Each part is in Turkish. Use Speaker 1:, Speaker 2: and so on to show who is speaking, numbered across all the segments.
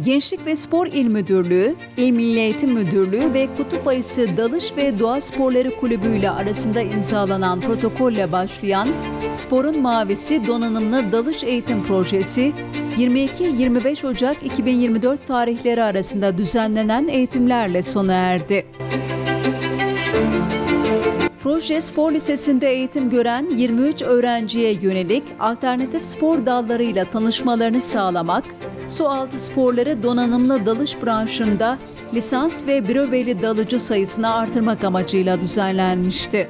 Speaker 1: Gençlik ve Spor İl Müdürlüğü, İl Milli Eğitim Müdürlüğü ve Kutup Ayısı Dalış ve Doğa Sporları Kulübü ile arasında imzalanan protokolle başlayan Sporun Mavisi Donanımlı Dalış Eğitim Projesi, 22-25 Ocak 2024 tarihleri arasında düzenlenen eğitimlerle sona erdi. Proje, spor lisesinde eğitim gören 23 öğrenciye yönelik alternatif spor dallarıyla tanışmalarını sağlamak, sualtı sporları donanımlı dalış branşında lisans ve breveli dalıcı sayısını artırmak amacıyla düzenlenmişti.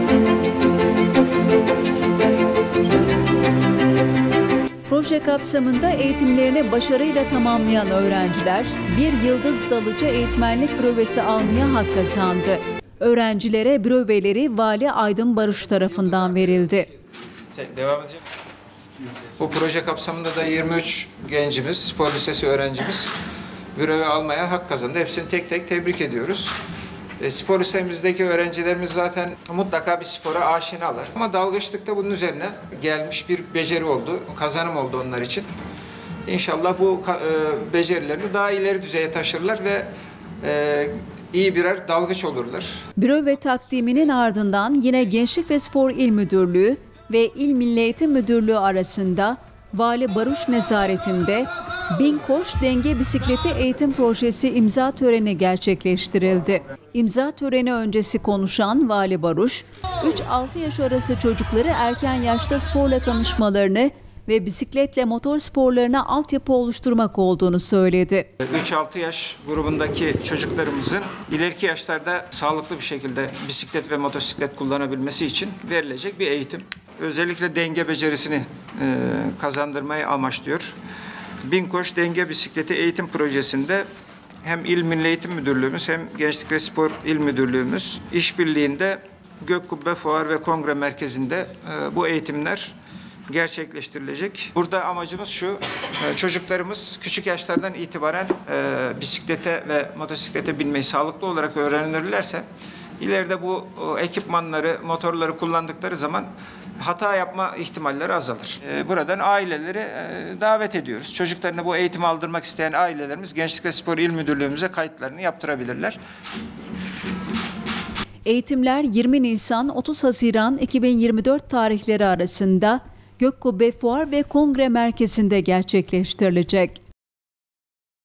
Speaker 1: Proje kapsamında eğitimlerini başarıyla tamamlayan öğrenciler, bir yıldız dalıcı eğitmenlik brevesi almaya hak kazandı. Öğrencilere breveleri Vali Aydın Barış tarafından verildi.
Speaker 2: Devam edeceğim. Bu proje kapsamında da 23 gencimiz, spor lisesi öğrencimiz breve almaya hak kazandı. Hepsini tek tek tebrik ediyoruz. Spor lisemizdeki öğrencilerimiz zaten mutlaka bir spora aşinalar. Ama dalgıçlıkta bunun üzerine gelmiş bir beceri oldu, kazanım oldu onlar için. İnşallah bu becerilerini daha ileri düzeye taşırlar ve iyi birer dalgıç olurlar.
Speaker 1: Breve takdiminin ardından yine Gençlik ve Spor İl Müdürlüğü ve İl Milli Eğitim Müdürlüğü arasında Vali Baruş nezaretinde 1000 koş denge bisikleti eğitim projesi imza töreni gerçekleştirildi. İmza töreni öncesi konuşan Vali Baruş, 3-6 yaş arası çocukları erken yaşta sporla tanışmalarını ve bisikletle motor sporlarına altyapı oluşturmak olduğunu söyledi.
Speaker 2: 3-6 yaş grubundaki çocuklarımızın ileriki yaşlarda sağlıklı bir şekilde bisiklet ve motosiklet kullanabilmesi için verilecek bir eğitim. Özellikle denge becerisini kazandırmayı amaçlıyor. 1000 koş denge bisikleti eğitim projesinde hem İl Milli Eğitim Müdürlüğümüz hem Gençlik ve Spor İl Müdürlüğümüz işbirliğinde Gökkubbe Fuar ve Kongre Merkezi'nde bu eğitimler gerçekleştirilecek. Burada amacımız şu, çocuklarımız küçük yaşlardan itibaren bisiklete ve motosiklete binmeyi sağlıklı olarak öğrenirlerse, ileride bu ekipmanları, motorları kullandıkları zaman hata yapma ihtimalleri azalır. Buradan aileleri davet ediyoruz. Çocuklarına bu eğitimi aldırmak isteyen ailelerimiz Gençlik ve Spor İl Müdürlüğümüze kayıtlarını yaptırabilirler.
Speaker 1: Eğitimler 20 Nisan-30 Haziran 2024 tarihleri arasında Gökkubbe Fuar ve Kongre Merkezi'nde gerçekleştirilecek.